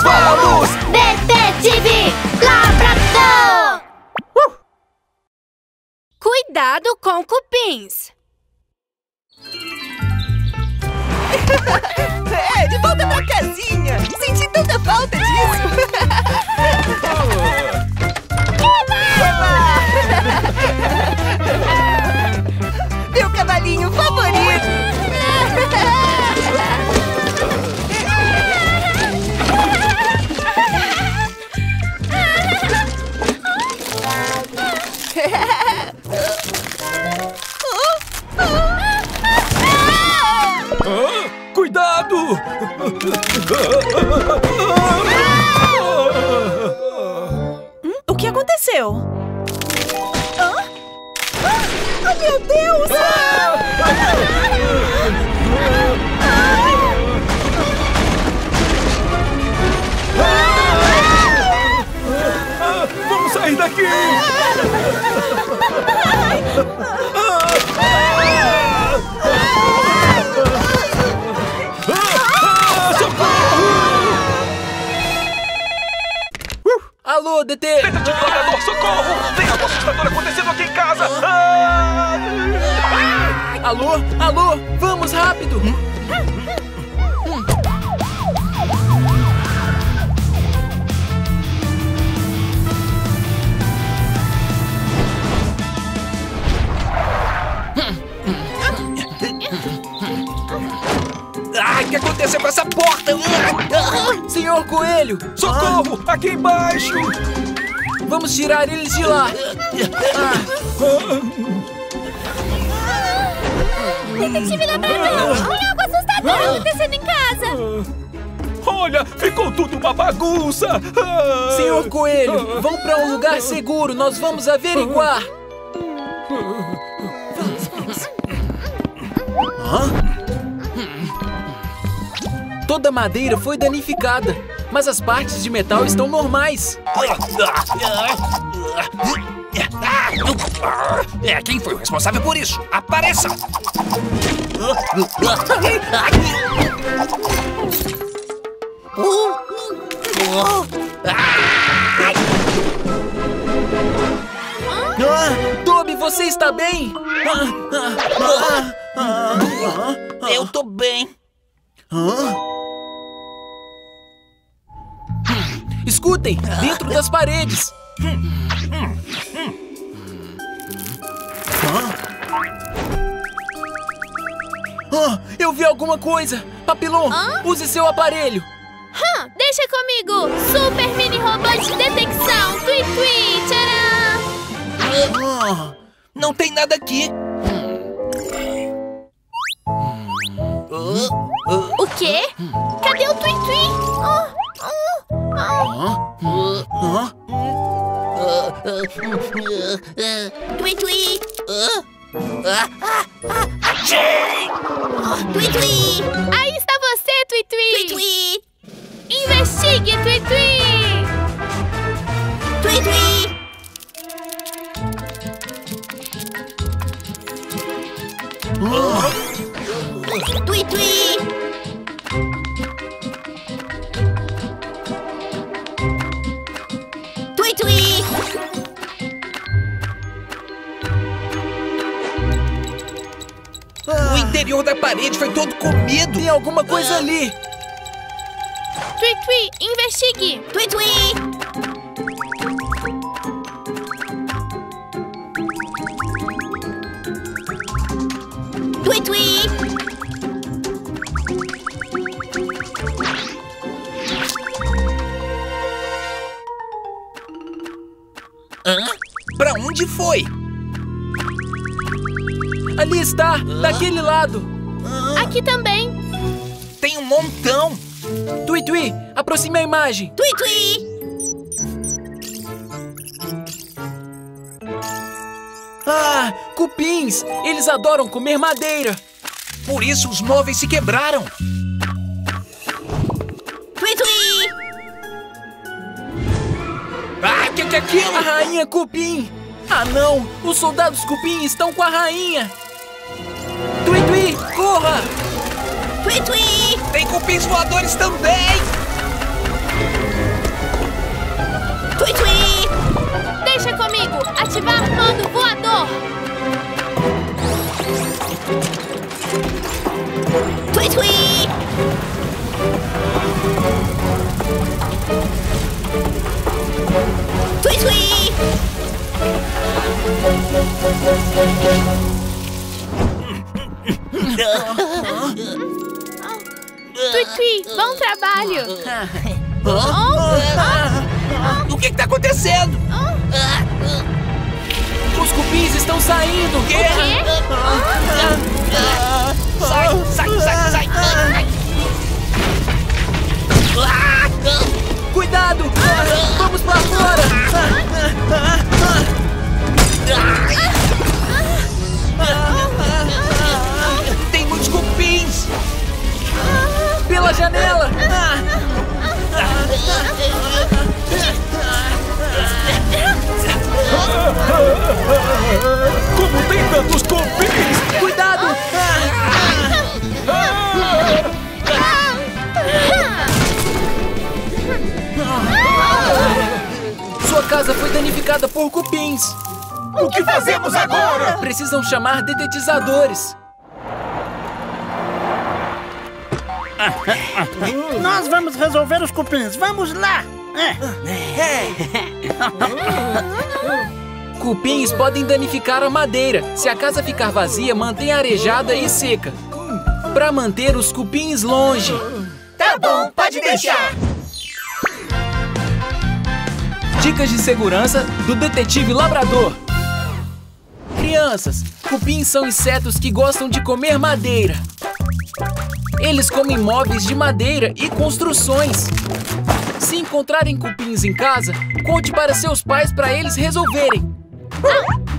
vamos! Detetive Labrador! Cuidado com cupins! De volta pra casinha! Senti tanta falta disso! Meu cavalinho favorito! Cuidado! O que aconteceu? Oh, meu Deus! Vamos sair daqui! Alô, DT! Detetive Labrador, socorro! Tem algo assustador acontecendo aqui em casa! Alô? Alô? Vamos, rápido! Ai, o que aconteceu com essa porta? Senhor Coelho! Socorro! Aqui embaixo! Vamos tirar eles de lá! Detetive Labrador! Tem algo assustador acontecendo em casa! Olha, ficou tudo uma bagunça! Senhor Coelho, vão para um lugar seguro, nós vamos averiguar! Toda a madeira foi danificada, mas as partes de metal estão normais. Quem foi o responsável por isso? Apareça! Toby, você está bem? Eu tô bem. Escutem, dentro das paredes. Eu vi alguma coisa. Papilon, use seu aparelho. Deixa comigo! Super mini robô de detecção! Tui, tui, tcharam! Não tem nada aqui. O quê? Cadê o Tui, tui? Tui, tui! Achei! Tui, tui! Aí está você, Tui, Tui, tui! tui! Investigue, Tui, tui! Tui, tui! Tui, tui! Tui, tui! O interior da parede foi todo comido. Tem alguma coisa ali. Tui, tui, investigue! Tui, tui! Tui, tui! Pra onde foi? Ali está, daquele lado. Aqui também! Tem um montão. Tui, tui, aproxime a imagem. Tui, tui! Cupins! Eles adoram comer madeira. Por isso os móveis se quebraram. Tui, tui! Que é aquilo? A rainha Cupim! Ah, não! Os soldados Cupim estão com a rainha! Tui, tui, corra! Tui, tui! Tem cupins voadores também. Tui, tui. Deixa comigo. Ativar modo voador. Tui, tui. Tui, tui. Tui, tui, bom trabalho. O que tá acontecendo? Os cupins estão saindo! O quê? Sai, sai, sai, sai! Cuidado! Vamos pra fora! Tem muitos cupins! Pela janela! Como tem tantos cupins! Cuidado! Sua casa foi danificada por cupins! O que fazemos agora? Precisam chamar detetizadores! Nós vamos resolver os cupins. Vamos lá! Cupins podem danificar a madeira. Se a casa ficar vazia, mantenha arejada e seca. Para manter os cupins longe. Tá bom, pode deixar. Dicas de segurança do detetive labrador. Crianças, cupins são insetos que gostam de comer madeira. Eles comem móveis de madeira e construções. Se encontrarem cupins em casa, conte para seus pais para eles resolverem.